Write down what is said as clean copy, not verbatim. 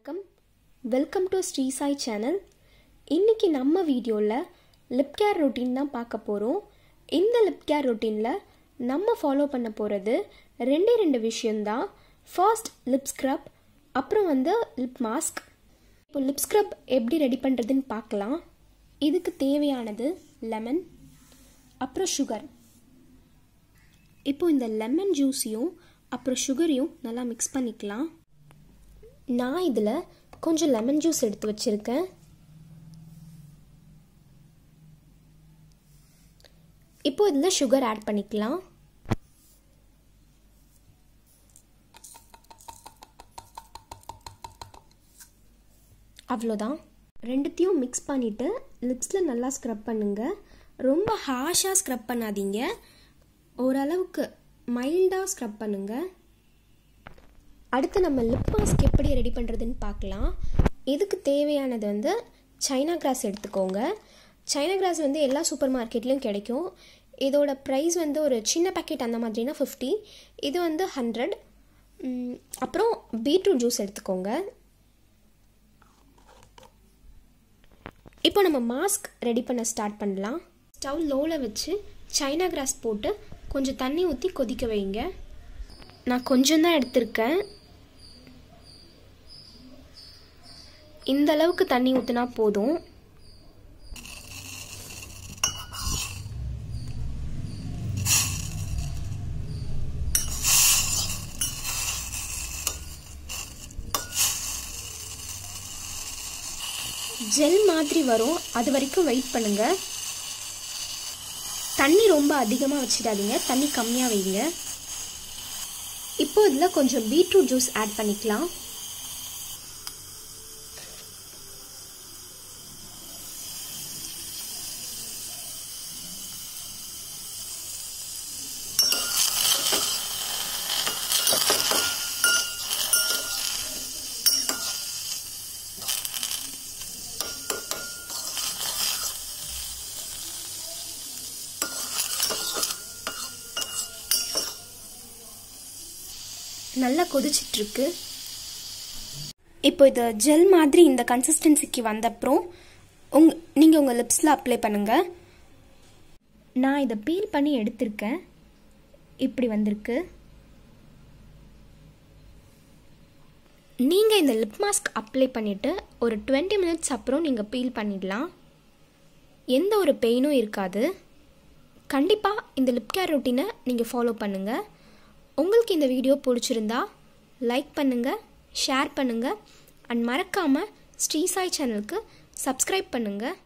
வணக்கம், welcome to Shri Sai channel. இன்றைக்கி நம்ம வீடியோவில் லிப் கேர் ரொட்டீன் தான் பார்க்க போகிறோம். இந்த லிப் கேர் ரொட்டீனில் நம்ம ஃபாலோ பண்ண போகிறது ரெண்டு விஷயந்தான். ஃபர்ஸ்ட் லிப் ஸ்க்ரப், அப்புறம் லிப் மாஸ்க். இப்போ லிப் ஸ்க்ரப் எப்படி ரெடி பண்ணுறதுன்னு பார்க்கலாம். இதுக்கு தேவையானது லெமன், அப்புறம் சுகர். இப்போ இந்த லெமன் ஜூஸையும் அப்புறம் சுகரையும் நல்லா மிக்ஸ் பண்ணிக்கலாம். நான் இதில் கொஞ்சம் லெமன் ஜூஸ் எடுத்து வச்சுருக்கேன். இப்போ இதில் சுகர் ஆட் பண்ணிக்கலாம். அவ்வளோதான். ரெண்டுத்தையும் மிக்ஸ் பண்ணிவிட்டு லிப்ஸில் நல்லா ஸ்க்ரப் பண்ணுங்கள். ரொம்ப ஹார்ஷாக ஸ்க்ரப் பண்ணாதீங்க, ஓரளவுக்கு மைல்டாக ஸ்க்ரப் பண்ணுங்கள். அடுத்து நம்ம லிப் மாஸ்க் எப்படி ரெடி பண்ணுறதுன்னு பார்க்கலாம். இதுக்கு தேவையானது சைனா கிராஸ் எடுத்துக்கோங்க. சைனா கிராஸ் எல்லா சூப்பர் மார்க்கெட்லேயும் கிடைக்கும். இதோட ப்ரைஸ் ஒரு சின்ன பேக்கெட் அந்த மாதிரினா 50, இது 100. அப்புறம் பீட்ரூட் ஜூஸ் எடுத்துக்கோங்க. இப்போ நம்ம மாஸ்க் ரெடி பண்ண ஸ்டார்ட் பண்ணலாம். ஸ்டவ் லோவில் வச்சு சைனா கிராஸ் போட்டு கொஞ்சம் தண்ணி ஊற்றி கொதிக்க வைங்க. நான் கொஞ்சம் தான் எடுத்திருக்கேன். இந்த அளவுக்கு தண்ணி ஊற்றினா போதும். ஜெல் மாதிரி வரும், அது வரைக்கும் வெயிட் பண்ணுங்க. தண்ணி ரொம்ப அதிகமாக வச்சிடாதீங்க, தண்ணி கம்மியாக வைங்க. இப்போ இதில் கொஞ்சம் பீட்ரூட் ஜூஸ் ஆட் பண்ணிக்கலாம். நல்லா கொதிச்சிட்ருக்கு. இப்போ இது ஜெல் மாதிரி இந்த கன்சிஸ்டன்சிக்கு வந்தப்புறம் நீங்கள் உங்கள் லிப்ஸில் அப்ளை பண்ணுங்கள். நான் இதை பீல் பண்ணி எடுத்திருக்கேன். இப்படி வந்திருக்கு. நீங்கள் இந்த லிப் மாஸ்க் அப்ளை பண்ணிவிட்டு ஒரு 20 மினிட்ஸ் அப்புறம் நீங்கள் பீல் பண்ணிடலாம். எந்த ஒரு பெயினும் இருக்காது. கண்டிப்பாக இந்த லிப் கேர் ரொட்டீனை நீங்கள் ஃபாலோ பண்ணுங்கள். உங்களுக்கு இந்த வீடியோ பிடிச்சிருந்தா லைக் பண்ணுங்கள், ஷேர் பண்ணுங்கள், அண்ட் மறக்காமல் ஸ்ரீ சாய் சேனலுக்கு சப்ஸ்கிரைப் பண்ணுங்கள்.